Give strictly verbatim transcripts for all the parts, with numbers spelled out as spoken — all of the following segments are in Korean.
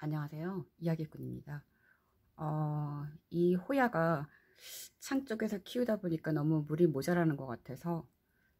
안녕하세요. 이야기꾼입니다. 어, 이 호야가 창 쪽에서 키우다 보니까 너무 물이 모자라는 것 같아서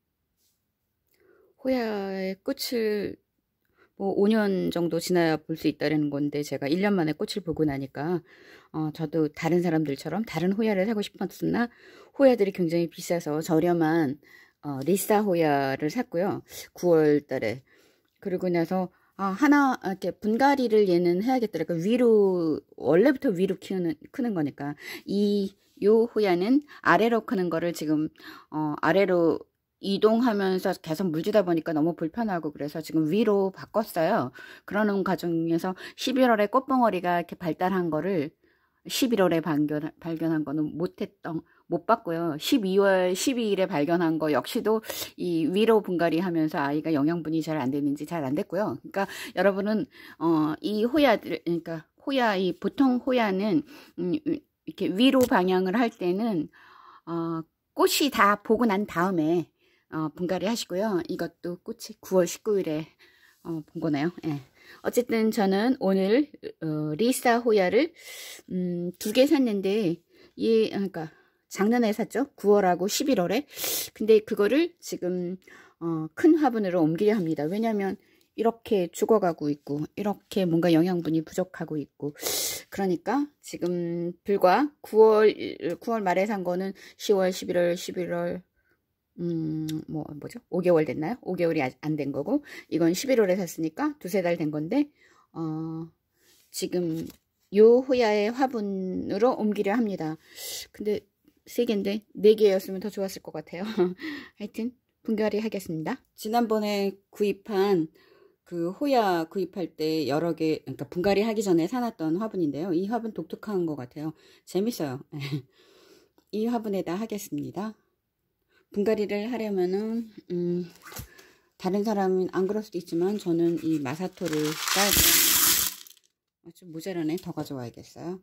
호야의 꽃을 뭐 오 년 정도 지나야 볼 수 있다는 건데, 제가 일 년 만에 꽃을 보고 나니까 어, 저도 다른 사람들처럼 다른 호야를 사고 싶었으나 호야들이 굉장히 비싸서 저렴한 어, 리사 호야를 샀고요. 구월 달에. 그리고 나서 아, 하나, 이렇게 분갈이를 얘는 해야겠더라고요. 위로, 원래부터 위로 키우는, 크는 거니까. 이, 요 호야는 아래로 크는 거를 지금, 어, 아래로 이동하면서 계속 물 주다 보니까 너무 불편하고, 그래서 지금 위로 바꿨어요. 그러는 과정에서 십일월에 꽃봉오리가 이렇게 발달한 거를 십일월에 발견, 발견한 거는 못했던, 못 봤고요. 십이월 십이일에 발견한 거 역시도 이 위로 분갈이 하면서 아이가 영양분이 잘 안 되는지 잘 안 됐고요. 그러니까 여러분은, 어, 이 호야들, 그러니까 호야, 이 보통 호야는, 음, 이렇게 위로 방향을 할 때는, 어, 꽃이 다 보고 난 다음에, 어, 분갈이 하시고요. 이것도 꽃이 구월 십구일에, 어, 본 거네요. 예. 어쨌든 저는 오늘, 어, 리사 호야를, 음, 두 개 샀는데, 이, 그러니까, 작년에 샀죠. 구월하고 십일월에. 근데 그거를 지금 어, 큰 화분으로 옮기려 합니다. 왜냐면 이렇게 죽어가고 있고, 이렇게 뭔가 영양분이 부족하고 있고, 그러니까 지금 불과 구월 구월 말에 산 거는 시월, 십일월, 십일월, 음, 뭐, 뭐죠? 오 개월 됐나요? 오 개월이 안 된 거고, 이건 십일월에 샀으니까 두세 달 된 건데, 어, 지금 요 호야의 화분으로 옮기려 합니다. 근데 세 개인데 네 개였으면 더 좋았을 것 같아요. 하여튼 분갈이 하겠습니다. 지난번에 구입한 그 호야 구입할 때 여러 개, 그러니까 분갈이 하기 전에 사놨던 화분인데요. 이 화분 독특한 것 같아요. 재밌어요. 이 화분에다 하겠습니다. 분갈이를 하려면은 음, 다른 사람은 안 그럴 수도 있지만 저는 이 마사토를 써야 돼요. 좀 모자라네. 더 가져와야겠어요.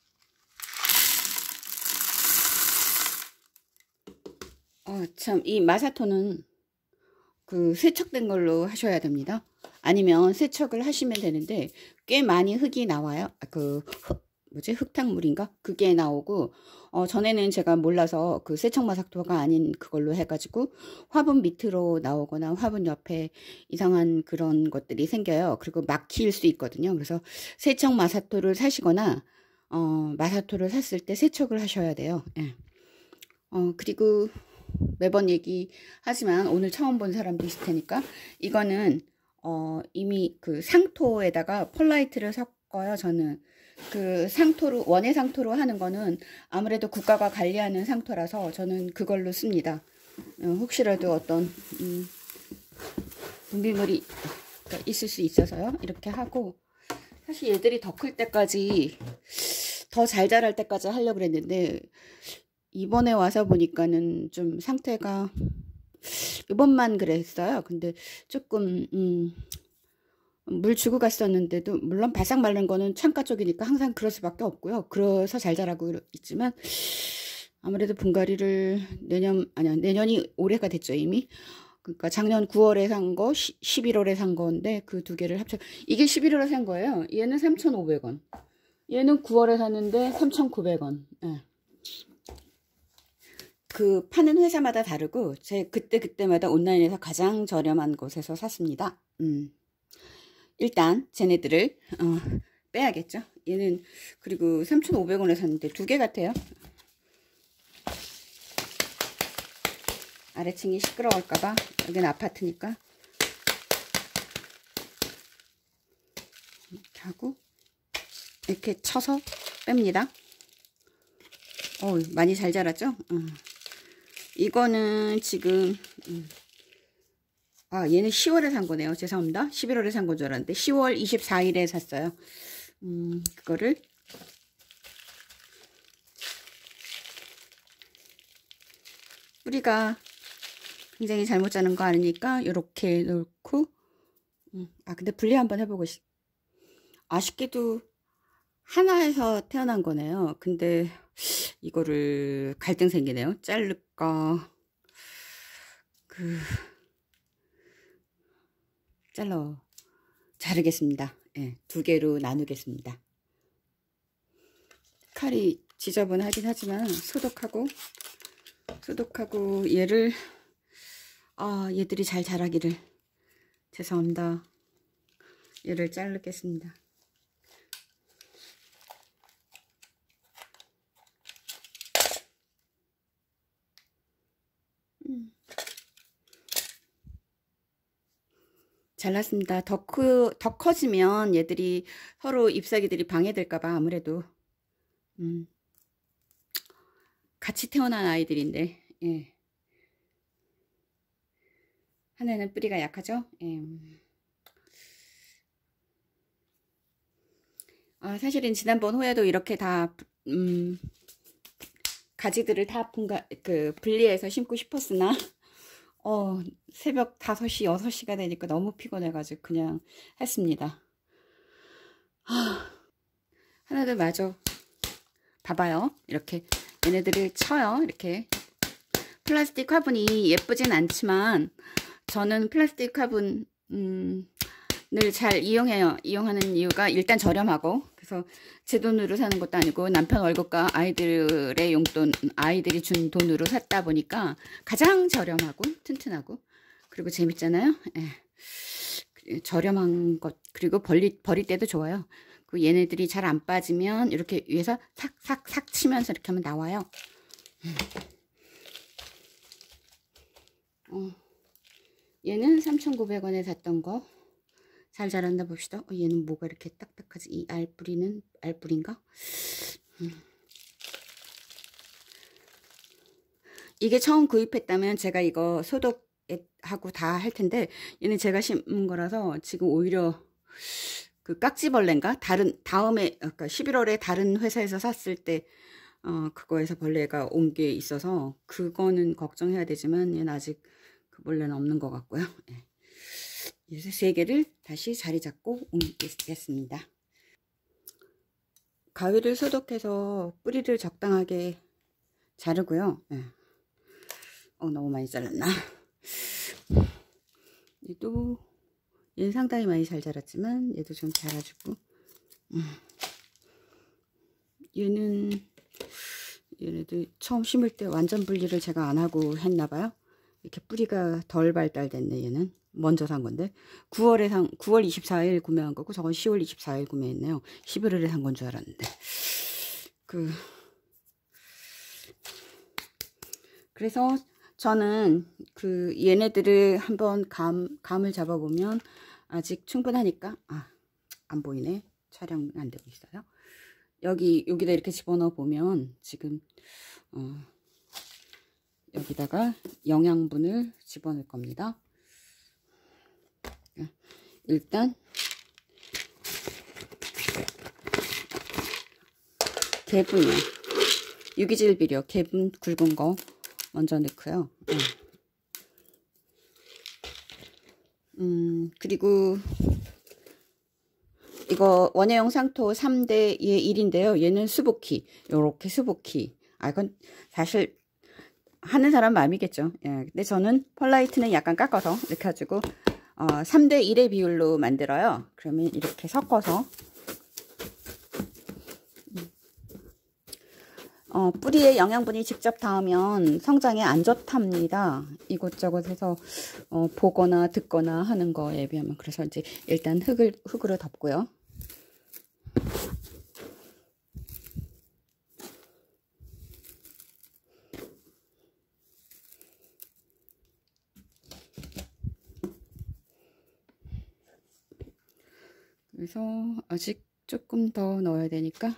어, 참, 이 마사토는 그 세척된 걸로 하셔야 됩니다. 아니면 세척을 하시면 되는데 꽤 많이 흙이 나와요. 그 흙, 뭐지? 흙탕물인가? 그게 나오고, 어, 전에는 제가 몰라서 그 세척 마사토가 아닌 그걸로 해가지고 화분 밑으로 나오거나 화분 옆에 이상한 그런 것들이 생겨요. 그리고 막힐 수 있거든요. 그래서 세척 마사토를 사시거나 어, 마사토를 샀을 때 세척을 하셔야 돼요. 예. 어, 그리고 매번 얘기하지만 오늘 처음 본 사람도 있을 테니까, 이거는 어 이미 그 상토에다가 펄라이트를 섞어요. 저는 그 상토로, 원예 상토로 하는 거는 아무래도 국가가 관리하는 상토라서 저는 그걸로 씁니다. 어, 혹시라도 어떤 음, 분비물이 있을 수 있어서요. 이렇게 하고, 사실 얘들이 더 클 때까지, 더 잘 자랄 때까지 하려고 그랬는데 이번에 와서 보니까는 좀 상태가, 이번만 그랬어요. 근데 조금 음, 물 주고 갔었는데도, 물론 바싹 마른 거는 창가 쪽이니까 항상 그럴 수밖에 없고요. 그래서 잘 자라고 있지만 아무래도 분갈이를 내년, 아니야, 내년이 올해가 됐죠 이미. 그러니까 작년 구월에 산 거, 십일월에 산 건데 그 두 개를 합쳐, 이게 십일월에 산 거예요. 얘는 삼천오백 원, 얘는 구월에 샀는데 삼천구백 원. 예. 그 파는 회사마다 다르고, 제 그때 그때마다 온라인에서 가장 저렴한 곳에서 샀습니다. 음. 일단 쟤네들을 어, 빼야겠죠. 얘는 그리고 삼천오백 원에 샀는데 두 개 같아요. 아래층이 시끄러울까봐, 여기는 아파트니까 이렇게 하고 이렇게 쳐서 뺍니다. 어, 많이 잘 자랐죠? 어. 이거는 지금 음. 아, 얘는 시월에 산 거네요. 죄송합니다. 십일월에 산 건 줄 알았는데 시월 이십사일에 샀어요. 음, 그거를 뿌리가 굉장히 잘못 자는 거 아니니까 이렇게 넣고, 음, 아 근데 분리 한번 해보고 싶. 아쉽게도 하나에서 태어난 거네요. 근데 이거를 갈등 생기네요. 자를까, 그 잘라 자르겠습니다. 예, 두 개로 나누겠습니다. 칼이 지저분하긴 하지만 소독하고 소독하고 얘를 아 얘들이 잘 자라기를. 죄송합니다. 얘를 자르겠습니다. 음. 잘랐습니다. 더, 크, 더 커지면 얘들이 서로 잎사귀들이 방해될까봐 아무래도 음, 같이 태어난 아이들인데 예. 하나는 뿌리가 약하죠. 예. 아, 사실은 지난번 호야도 이렇게 다 음, 가지들을 다 분가, 그 분리해서 심고 싶었으나 어, 새벽 다섯 시, 여섯 시가 되니까 너무 피곤해가지고 그냥 했습니다. 하, 하나도 맞아. 봐봐요. 이렇게 얘네들을 쳐요. 이렇게 플라스틱 화분이 예쁘진 않지만 저는 플라스틱 화분 음, 늘 잘 이용해요. 이용하는 이유가 일단 저렴하고, 그래서 제 돈으로 사는 것도 아니고 남편 월급과 아이들의 용돈, 아이들이 준 돈으로 샀다 보니까 가장 저렴하고 튼튼하고 그리고 재밌잖아요. 예. 저렴한 것, 그리고 버리, 버릴 때도 좋아요. 그 얘네들이 잘 안 빠지면 이렇게 위에서 삭삭삭 치면서 이렇게 하면 나와요. 어. 얘는 삼천구백 원에 샀던 거. 잘 자란다 봅시다. 어, 얘는 뭐가 이렇게 딱딱하지? 이 알뿌리는 알뿌리인가? 음. 이게 처음 구입했다면 제가 이거 소독하고 다 할 텐데, 얘는 제가 심은 거라서 지금 오히려 그 깍지벌레인가? 다른 다음에 아까 십일월에 다른 회사에서 샀을 때 어, 그거에서 벌레가 온 게 있어서 그거는 걱정해야 되지만 얘는 아직 그 벌레는 없는 것 같고요. 예. 이제 세 개를 다시 자리 잡고 옮기겠습니다. 가위를 소독해서 뿌리를 적당하게 자르고요. 네. 어, 너무 많이 잘랐나? 얘도 얘는 상당히 많이 잘 자랐지만 얘도 좀 자라주고, 음. 얘는 얘네들 처음 심을 때 완전 분리를 제가 안 하고 했나봐요. 이렇게 뿌리가 덜 발달됐네. 얘는 먼저 산 건데 구월에 산 구월 이십사일 구매한 거고, 저건 시월 이십사일 구매했네요. 십일월에 산 건 줄 알았는데 그 그래서 저는 그 얘네들을 한번 감 감을 잡아보면 아직 충분하니까, 아, 안 보이네. 촬영 안 되고 있어요. 여기 여기다 이렇게 집어넣어 보면 지금 어, 여기다가 영양분을 집어넣을 겁니다. 일단 개분이요. 유기질 비료 개분 굵은 거 먼저 넣고요. 음, 그리고 이거 원예용 상토 삼 대 일인데요. 얘는 수복희, 요렇게 수복희. 아, 이건 사실 하는 사람 마음이겠죠. 예, 근데 저는 펄라이트는 약간 깎아서 이렇게 해가지고 어, 삼 대 일의 비율로 만들어요. 그러면 이렇게 섞어서 어, 뿌리에 영양분이 직접 닿으면 성장에 안 좋답니다. 이곳저곳 해서 어, 보거나 듣거나 하는 거에 비하면. 그래서 이제 일단 흙을 흙으로 덮고요. 그래서 아직 조금 더 넣어야 되니까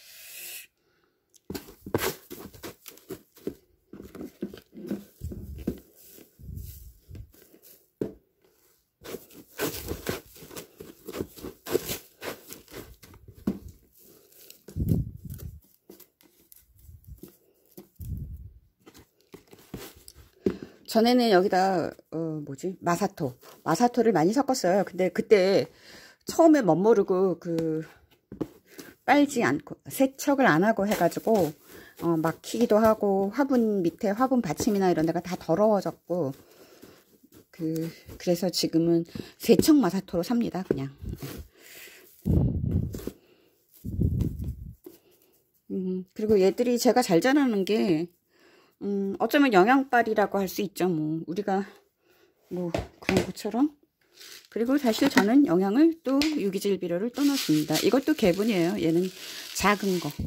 전에는 여기다 어 뭐지 마사토 마사토를 많이 섞었어요. 근데 그때 처음에 멋모르고 그 빨지 않고 세척을 안 하고 해가지고 어 막히기도 하고 화분 밑에 화분 받침이나 이런 데가 다 더러워졌고, 그 그래서 지금은 세척 마사토로 삽니다. 그냥 음, 그리고 얘들이 제가 잘 자라는 게 음, 어쩌면 영양빨이라고 할 수 있죠. 뭐 우리가 뭐 그런 것처럼. 그리고 사실 저는 영양을 또 유기질 비료를 또 넣습니다. 이것도 개분이에요. 얘는 작은 거.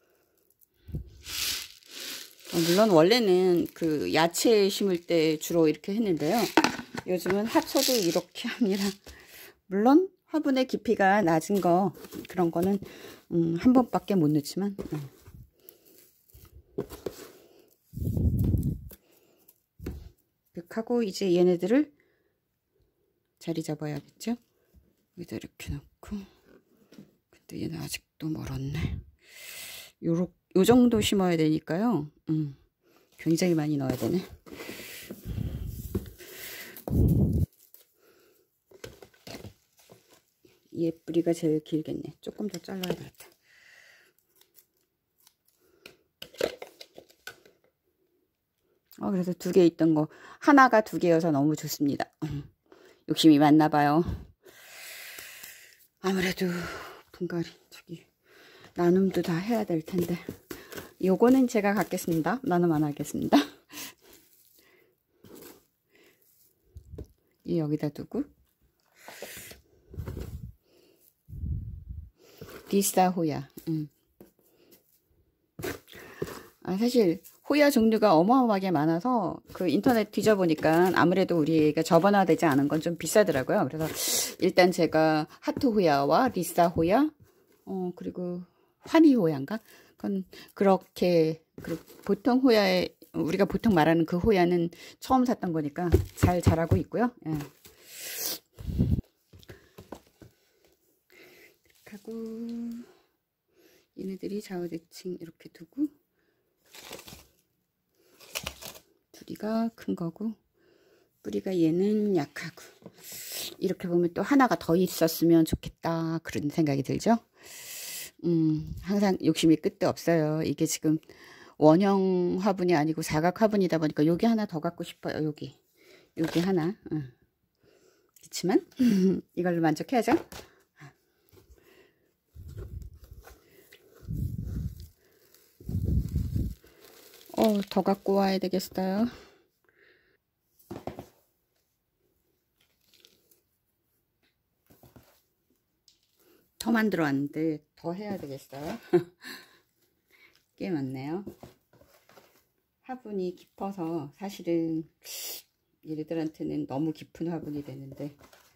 어, 물론 원래는 그 야채 심을 때 주로 이렇게 했는데요. 요즘은 화초도 이렇게 합니다. 물론 화분의 깊이가 낮은 거 그런 거는 음, 한 번밖에 못 넣지만 음. 이렇게 하고 이제 얘네들을 자리 잡아야겠죠. 여기다 이렇게 놓고. 근데 얘는 아직도 멀었네. 요렇, 요 정도 심어야 되니까요. 음, 굉장히 많이 넣어야 되네. 얘 뿌리가 제일 길겠네. 조금 더 잘라야 되겠다. 어, 그래서 두 개 있던 거 하나가 두 개여서 너무 좋습니다. 욕심이 많나 봐요. 아무래도 분갈이 저기 나눔도 다 해야 될 텐데 요거는 제가 갖겠습니다. 나눔 안 하겠습니다. 이 여기다 두고 리사 호야. 음. 아, 사실 호야 종류가 어마어마하게 많아서 그 인터넷 뒤져보니까 아무래도 우리가 저번화되지 않은 건 좀 비싸더라고요. 그래서 일단 제가 하트 호야와 리사 호야, 어 그리고 환희 호야인가? 그건 그렇게 그 보통 호야에 우리가 보통 말하는 그 호야는 처음 샀던 거니까 잘 자라고 있고요. 예. 하고 얘네들이 좌우대칭 이렇게 두고 뿌리가 큰 거고 뿌리가 얘는 약하고 이렇게 보면 또 하나가 더 있었으면 좋겠다 그런 생각이 들죠. 음, 항상 욕심이 끝도 없어요. 이게 지금 원형 화분이 아니고 사각 화분이다 보니까 여기 하나 더 갖고 싶어요. 여기 여기 하나. 응. 그렇지만 이걸로 만족해야죠. 어, 더 갖고 와야 되겠어요. 더 만들어 왔는데 더 해야 되겠어요. 꽤 많네요. 화분이 깊어서 사실은 얘네들한테는 너무 깊은 화분이 되는데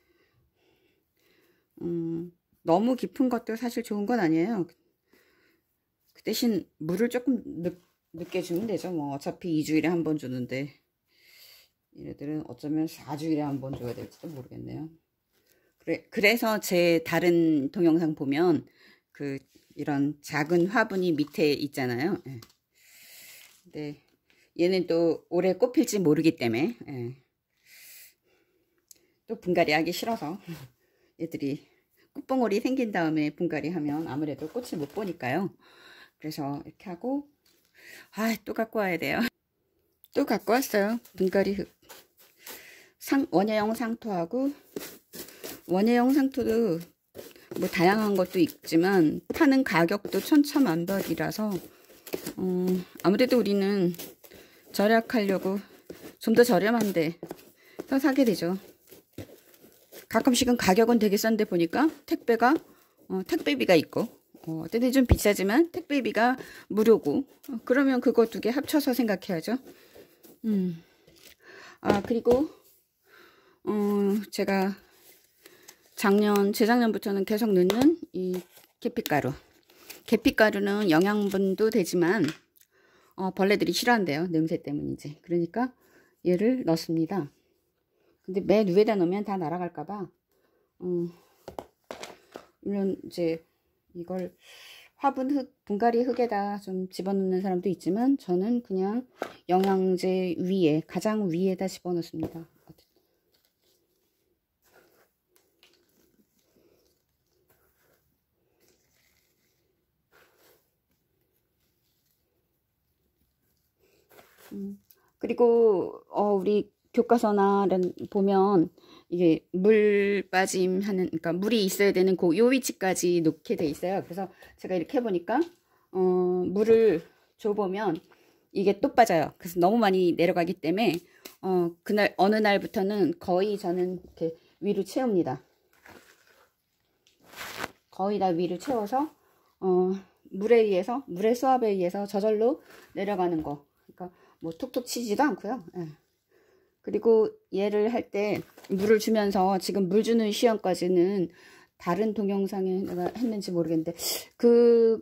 음, 너무 깊은 것도 사실 좋은 건 아니에요. 그 대신 물을 조금 늦, 늦게 주면 되죠. 뭐 어차피 이 주일에 한 번 주는데 얘네들은 어쩌면 사 주일에 한 번 줘야 될지도 모르겠네요. 그래, 그래서 제 다른 동영상 보면 그 이런 작은 화분이 밑에 있잖아요. 예. 근데 얘는 또 올해 꽃필지 모르기 때문에 예. 또 분갈이 하기 싫어서 얘들이 꽃봉오리 생긴 다음에 분갈이 하면 아무래도 꽃을 못 보니까요. 그래서 이렇게 하고 아, 또 갖고 와야 돼요. 또 갖고 왔어요. 분갈이 흙. 상, 원예형 상토하고 원예형 상토도 뭐 다양한 것도 있지만 파는 가격도 천차만별이라서 어, 아무래도 우리는 절약하려고 좀 더 저렴한데 더 사게 되죠. 가끔씩은 가격은 되게 싼데 보니까 택배가 어, 택배비가 있고 어, 때는 좀 비싸지만 택배비가 무료고 어, 그러면 그거 두 개 합쳐서 생각해야죠. 음. 아 그리고 어, 제가 작년 재작년부터는 계속 넣는 이 계피가루. 계피가루는 영양분도 되지만 어, 벌레들이 싫어한대요. 냄새 때문이지. 그러니까 얘를 넣습니다. 근데 맨 위에다 넣으면 다 날아갈까봐 음, 물론 이제 이걸 화분 흙, 분갈이 흙에다 좀 집어넣는 사람도 있지만 저는 그냥 영양제 위에 가장 위에다 집어넣습니다. 음, 그리고 어, 우리 교과서나 이런 보면 이게 물 빠짐 하는, 그러니까 물이 있어야 되는 그 요 위치까지 놓게 돼 있어요. 그래서 제가 이렇게 해보니까 어, 물을 줘보면 이게 또 빠져요. 그래서 너무 많이 내려가기 때문에 어, 그날 어느 날부터는 거의 저는 이렇게 위로 채웁니다. 거의 다 위로 채워서 어, 물에 의해서, 물의 수압에 의해서 저절로 내려가는 거. 그러니까 뭐 툭툭 치지도 않고요. 예. 그리고 얘를 할 때 물을 주면서, 지금 물 주는 시험까지는 다른 동영상에 내가 했는지 모르겠는데, 그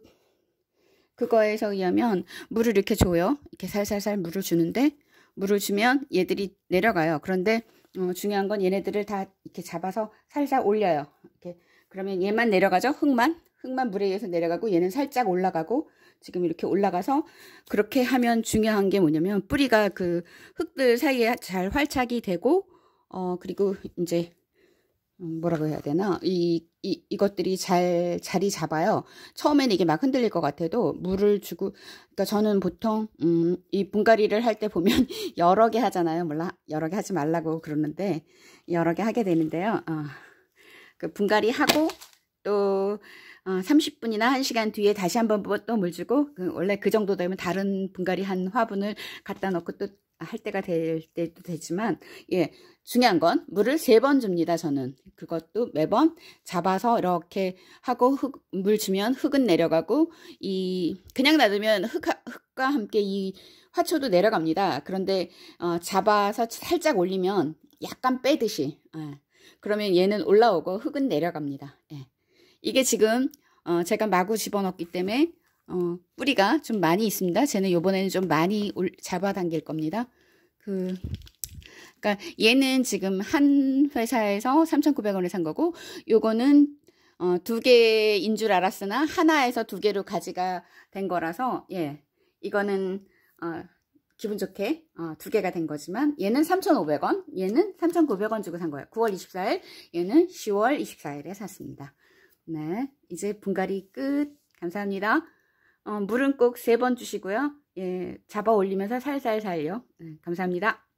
그거에서 의하면 물을 이렇게 줘요. 이렇게 살살살 물을 주는데, 물을 주면 얘들이 내려가요. 그런데 어, 중요한 건 얘네들을 다 이렇게 잡아서 살살 올려요. 이렇게. 그러면 얘만 내려가죠. 흙만 흙만 물에 의해서 내려가고, 얘는 살짝 올라가고, 지금 이렇게 올라가서, 그렇게 하면 중요한 게 뭐냐면 뿌리가 그 흙들 사이에 잘 활착이 되고, 어 그리고 이제 뭐라고 해야 되나, 이, 이 이것들이 잘 자리 잡아요. 처음에는 이게 막 흔들릴 것 같아도 물을 주고, 그러니까 저는 보통 음, 이 분갈이를 할 때 보면 여러 개 하잖아요. 몰라, 여러 개 하지 말라고 그러는데 여러 개 하게 되는데요. 어, 그 분갈이 하고 또 어, 삼십 분이나 한 시간 뒤에 다시 한번 또 물 주고, 그 원래 그 정도 되면 다른 분갈이 한 화분을 갖다 놓고 또 할 때가 될 때도 되지만, 예, 중요한 건 물을 세 번 줍니다. 저는 그것도 매번 잡아서 이렇게 하고, 흙, 물 주면 흙은 내려가고, 이 그냥 놔두면 흙, 흙과 함께 이 화초도 내려갑니다. 그런데 어, 잡아서 살짝 올리면 약간 빼듯이, 예, 그러면 얘는 올라오고 흙은 내려갑니다. 예. 이게 지금 어, 제가 마구 집어넣기 때문에 어, 뿌리가 좀 많이 있습니다. 쟤는 요번에는 좀 많이 올, 잡아당길 겁니다. 그, 그러니까 얘는 지금 한 회사에서 삼천구백 원에 산 거고, 요거는 어, 두 개인 줄 알았으나 하나에서 두 개로 가지가 된 거라서, 예, 이거는 어, 기분 좋게 어, 두 개가 된 거지만, 얘는 삼천오백 원, 얘는 삼천구백 원 주고 산 거예요. 구월 이십사일, 얘는 시월 이십사일에 샀습니다. 네, 이제 분갈이 끝. 감사합니다. 어, 물은 꼭 세 번 주시고요. 예, 잡아 올리면서 살살살요. 네, 감사합니다.